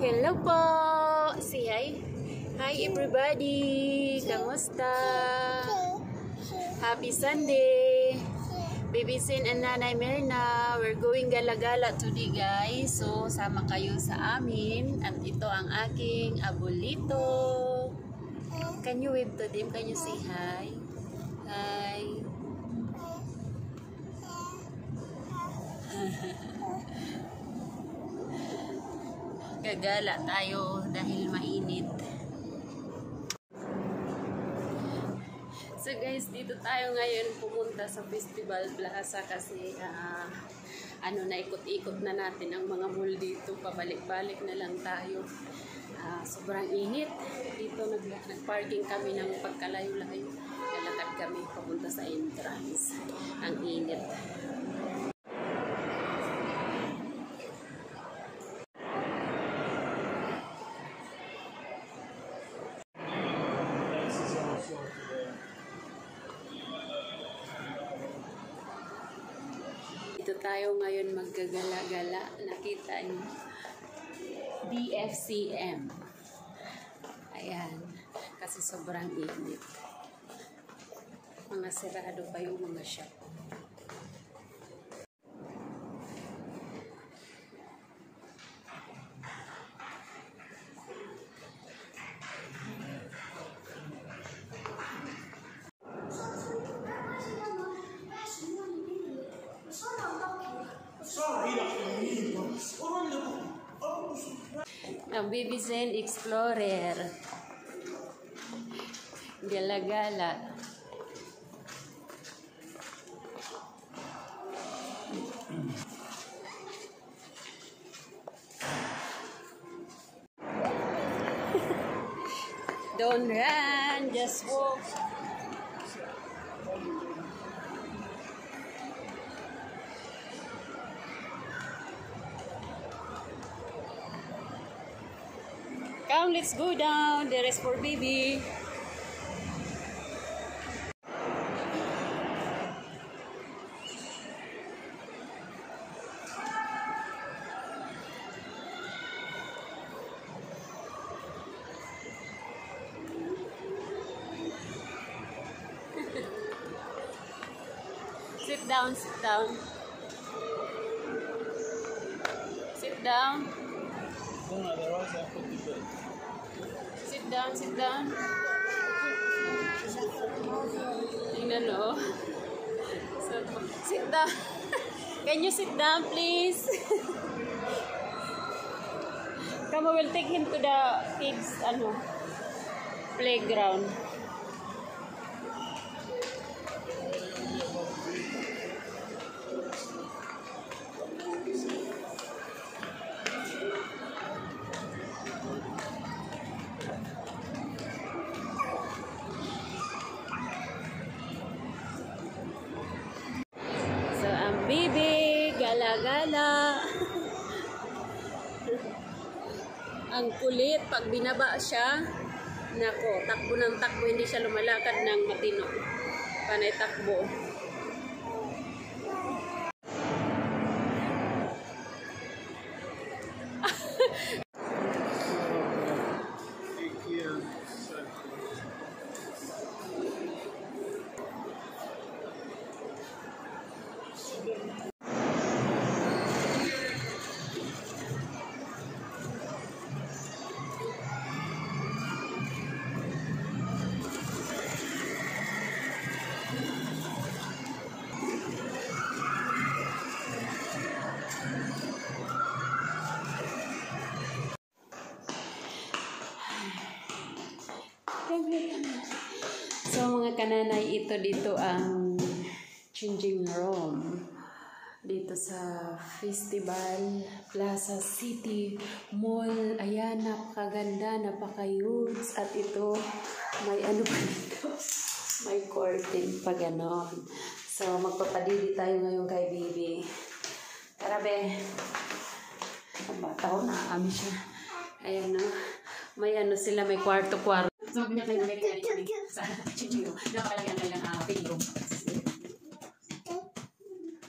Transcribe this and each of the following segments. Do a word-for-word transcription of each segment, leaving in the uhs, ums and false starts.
Hello po! Say hi! Hi everybody! Kamusta? Happy Sunday! Baby Sin and Nanay Merna, we're going gala-gala today guys. So, sama kayo sa amin. At ito ang aking abuelito. Can you wave to them? Can you say hi? Hi! Gagala tayo dahil mainit. So guys, dito tayo ngayon pumunta sa Festival Plaza kasi uh, ano na ikot-ikot na natin ang mga mall dito. Pabalik-balik na lang tayo. Uh, sobrang init. Dito nag nag-parking kami ng pagkalayo-layo. Lalakad kami papunta sa entrance. Ang init. Dito tayo ngayon maggagala-gala. Nakita niyo D F C M. Ayan. Kasi sobrang init. Mga sarado pa yung mga shop. Ang Baby Zen Explorer. Gala-gala. Don't run, just walk. Come, let's go down. There is for baby. Sit down, sit down. Sit down. Sit down, sit down. Tingnan o. So, sit down. Can you sit down, please? Come, we'll take him to the kids, ano, playground. Bibi, gala-gala. Ang kulit, pag binaba siya, nako, takbo ng takbo, hindi siya lumalakad ng matino. Panay takbo. So mga kananay, ito dito ang changing room dito sa Festival Plaza City Mall. Ayan, napakaganda, napaka-huge. At ito, may ano pa dito? May curtain pa ganon. So magpapadili tayo ngayon kay baby. Tara be. Ang bata ko, naami siya. Ayan no. May ano sila, may kwarto-kwarto. So, magbiyak tayo ng very very sa Chichiro. Nakapalagyan tayo ng uh, payroom.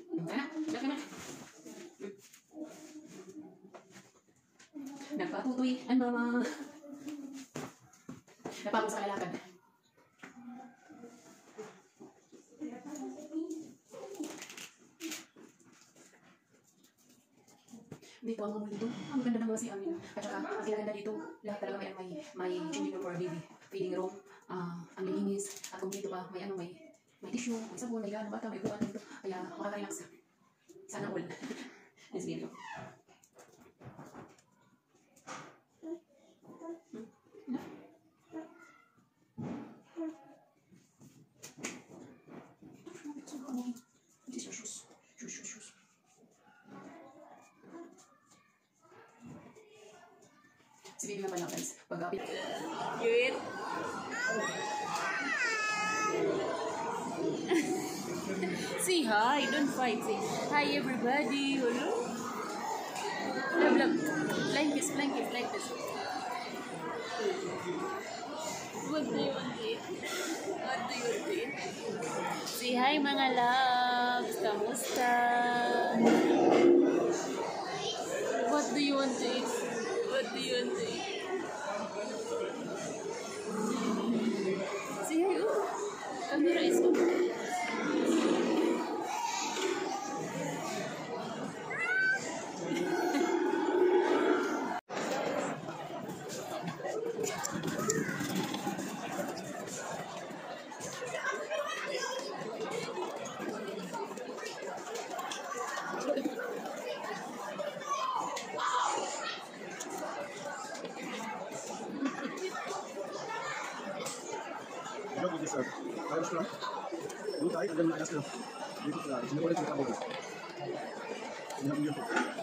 Nagpatutuy sa kalalakad. Dito ang mall dito. Ang ganda ng mga C R nila. At saka, ang kinaganda dito, lahat talaga may, may, may changing room for baby. Feeding room, uh, ang linis, at kung dito pa, may ano, may, may tissue, may sabon, may gano'n, bata, may buwan dito. Kaya, makaka-relax. Sana all. Nice video. Si baby naman lang guys. Pag-apit. Good. Say hi. Don't fight. Say hi everybody. Hello. Love, love. Flying kiss, flying kiss, like this. What do you want to eat? What do you want to eat? Say hi mga loves. Kamusta? What do you want to eat? What do you want to eat? Say hi, oh. Camera is on. Ayos lang. Doon tayo, hanggang na ayos lang. Dito sila. Sino ulit yung kabog. Hinap niyo po.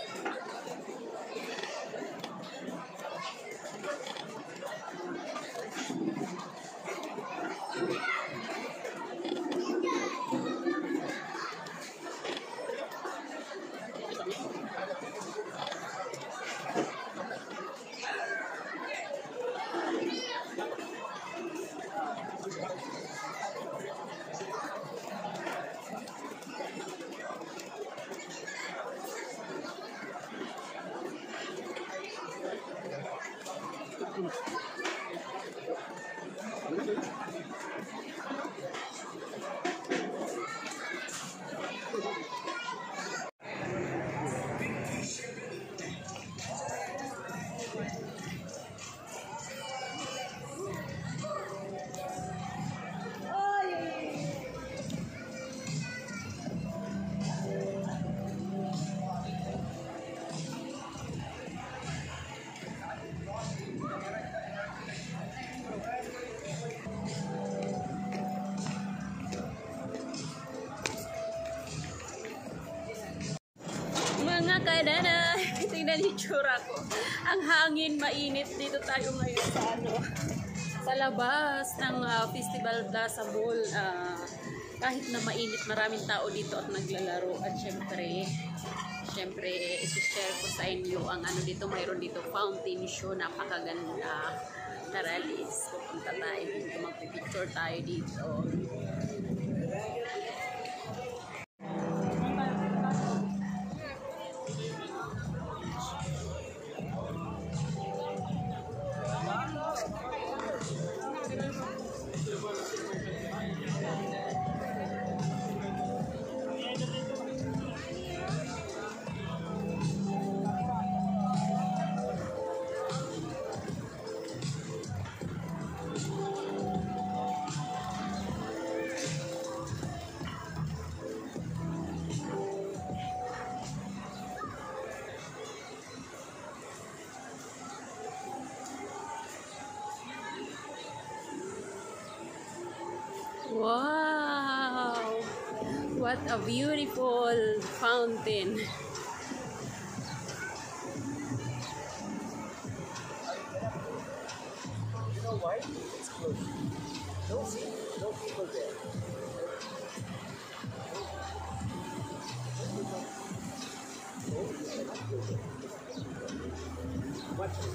Mga kadana, tingnan yung tsura ko. Ang hangin, mainit dito tayo ngayon sa ano, sa labas ng uh, Festival Plaza Mall. Uh, kahit na mainit, maraming tao dito at naglalaro. At syempre, syempre, isi-share ko sa inyo ang ano dito. Mayroon dito fountain show, napakaganda. Tara, Liz, pupunta tayo dito, magpipicture tayo dito. Wow! What a beautiful fountain! You know why? It's closed. No, see? No people there. Watch it.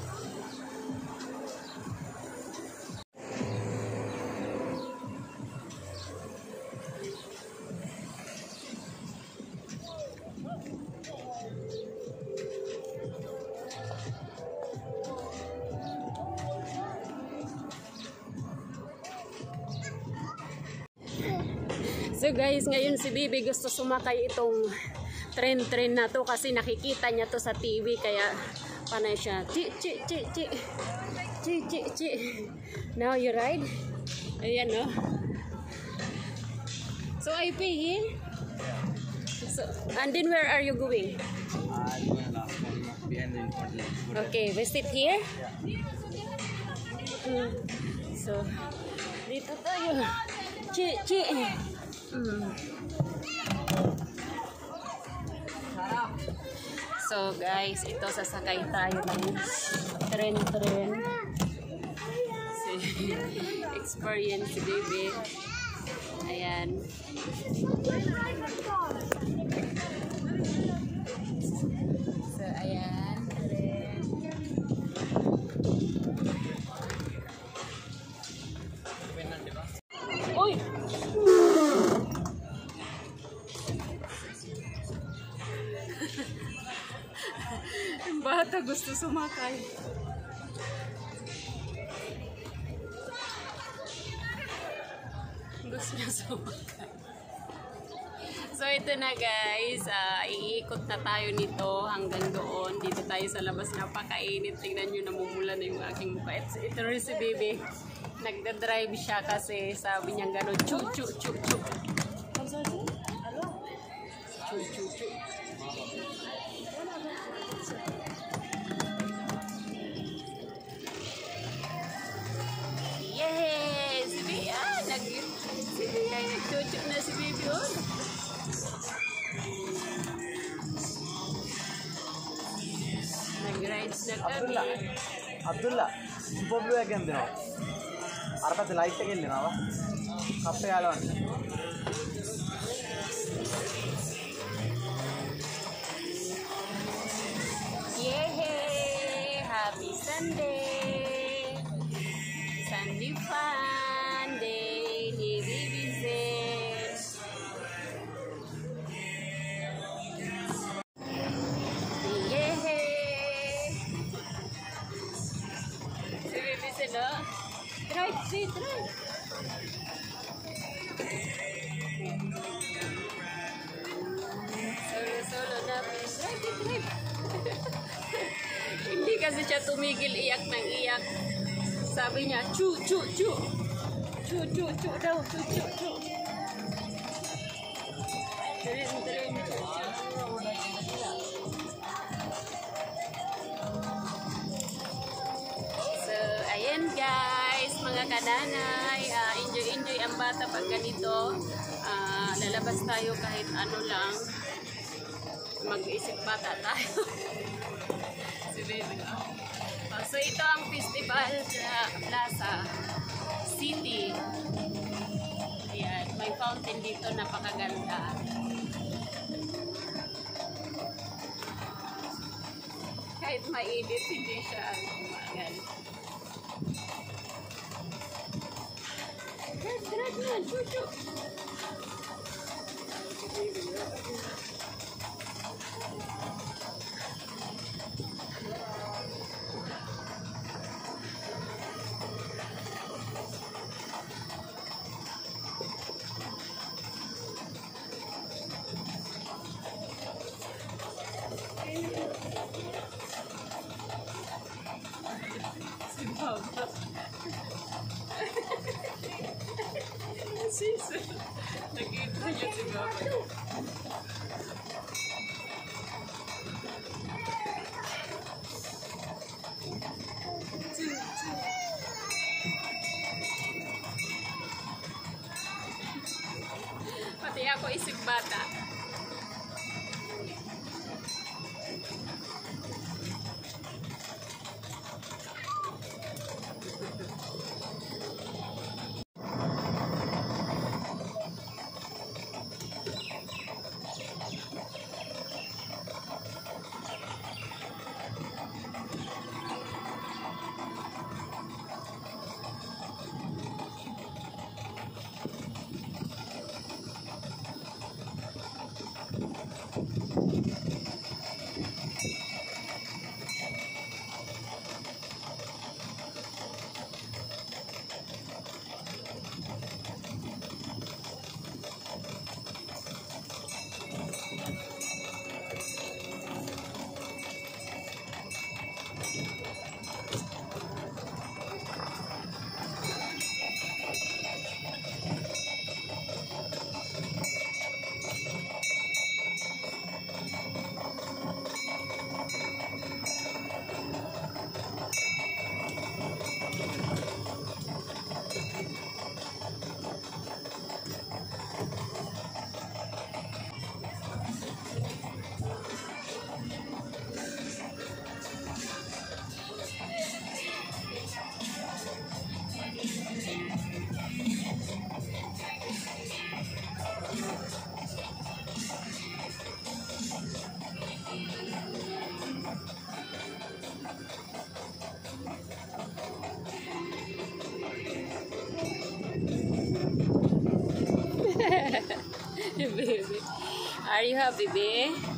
So guys, ngayon si Bibi gusto sumakay itong tren-tren na to kasi nakikita niya to sa T V kaya panay siya. Chi, chi, chi, chi. Chi, chi, chi. Now you ride? Ayan no. So I pay here? So, and then where are you going? Okay, we sit here? Hmm. So, dito tayo. Chi, chi. Hmm. So guys, ito sasakay tayo ng tren-tren. Si experience si Baby. Ayan. So ayan. Uy! Yung bata gusto sumakay. Gusto niya sumakay. So ito na guys, uh, iikot na tayo nito hanggang doon. Dito tayo sa labas, napakainit. Tingnan nyo, namumula na yung aking mukha. Ito, ito rin si Baby. Nagda-drive siya kasi sabi niya gano'n, chu chu chu chu. Chu chu chu. Yes! Si Baby, ah, nag si Baby ay nag-chuchu na si Baby, oh. Nag-rides na kami. Abdullah, Boblu again, you know. Arpat light again, you know. Kape alon. Yay! Happy Sunday! Sunday fun day ni Bibi Zen. Yay! Si Bibi Zen, no? Drive, drive, drive! Solo-solo namin. Drive, drive! Hindi kasi siya tumigil iyak ng iyak. Sabi niya, chu, chu, chu. Chu, chu, chu daw, chu, chu, chu. Tren, tren, chu, chu. So, ayan guys, mga kananay. Uh, enjoy, enjoy ang bata pag ganito. Uh, lalabas tayo kahit ano lang. Mag-isip bata tayo. Si Baby. Uh, so ito ang festival sa Plaza City. Ayan, may fountain dito, napakaganda. Kahit mainit, hindi siya umagal. Drag, drag na, chuchu. Si Baba. Sisa. Nakita niya si Baba. Pati ako isip bata. Are you happy, babe?